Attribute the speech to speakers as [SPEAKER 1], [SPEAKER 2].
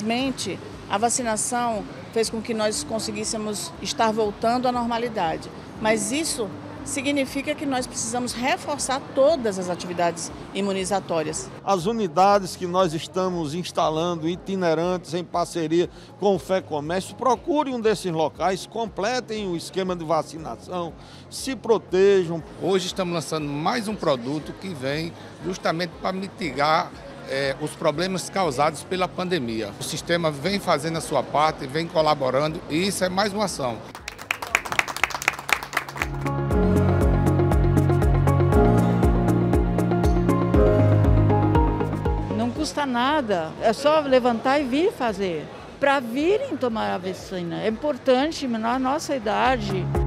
[SPEAKER 1] Felizmente, a vacinação fez com que nós conseguíssemos estar voltando à normalidade, mas isso significa que nós precisamos reforçar todas as atividades imunizatórias.
[SPEAKER 2] As unidades que nós estamos instalando, itinerantes, em parceria com o FEComércio, procurem um desses locais, completem o esquema de vacinação, se protejam.
[SPEAKER 3] Hoje estamos lançando mais um produto que vem justamente para mitigar os problemas causados pela pandemia. O sistema vem fazendo a sua parte, vem colaborando e isso é mais uma ação.
[SPEAKER 4] Não custa nada, é só levantar e vir fazer. Para virem tomar a vacina. É importante na nossa idade.